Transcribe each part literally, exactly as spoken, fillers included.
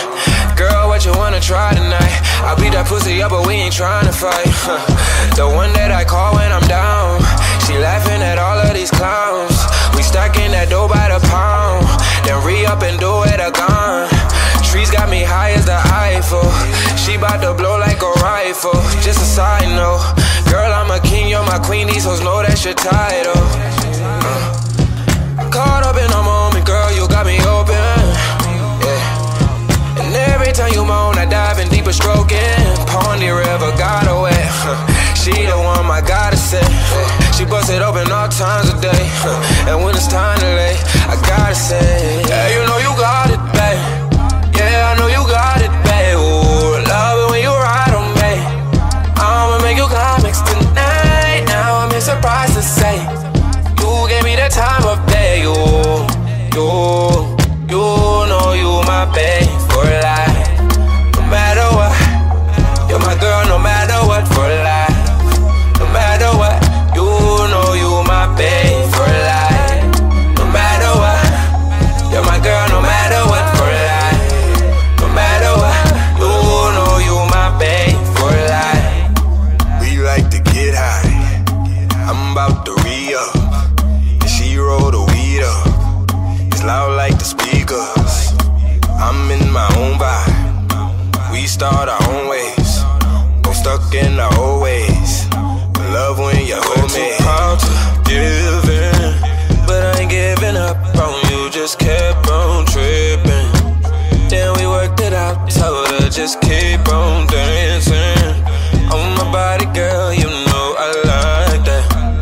Girl, what you wanna try tonight? I beat that pussy up, but we ain't tryna fight. The one that I call when I'm down. She laughing at all of these clowns. We stacking that dough by the pound. Then re-up and do it again. Trees got me high as the Eiffel. She bout to blow like a rifle. Just a side note, girl, I'm a king, you're my queen. These hoes know that's your title. uh. Caught up in a moment, girl, you got me open. Yeah. And every time you moan, I dive in deeper, stroking. Pondy River, got her wet. She the one I gotta say. She bust it open all times of day. And when it's time to lay, I gotta say, yeah, you know you got it, babe. Yeah, I know you got it, babe. Ooh, love it when you ride on me. I'ma make you climax tonight. Now I'm surprised to say you gave me the time of day. You, you, you know you my babe for life. No matter what, you're my girl. No matter what, for life. No matter what, you know you my babe for life. No matter what, you're my girl. No matter what, for life. No matter what, you know you my babe for life. We like to get high. I'm about to re-up. And she roll the weed up. It's loud like the speakers. I'm in my own vibe. We start our own ways. Both stuck in our old ways. Love when you hold me. Too proud to give in, but I ain't giving up on you. Just kept on tripping. Then we worked it out. Told her just keep on dancing. On my body, girl, you know I like that.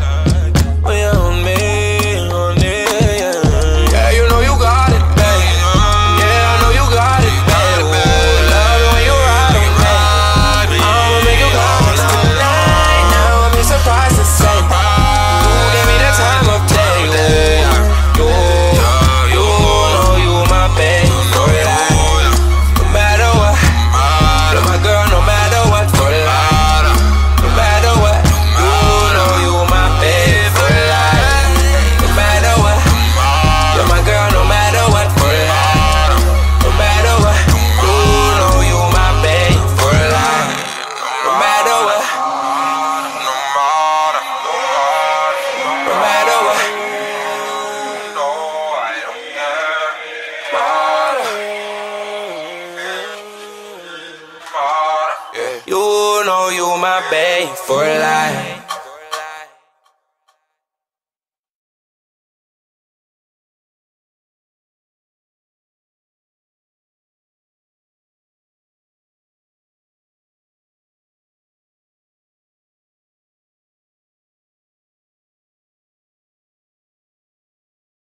When you're on me, on it, yeah. Yeah, you know you got it, babe. Yeah, I know you got it, babe. Ooh, love it when you ride on me. I'ma make you promise tonight. Now I'm surprised to say you gave me the time of day. Ooh, you, you know you my babe for life. No matter what, you're my girl. No matter what, for life. No matter what, you know you my babe for life. No matter what, you're my girl. No matter what, for life. No matter what, you know you my babe for life. No matter what, no matter what, you know you my babe for life.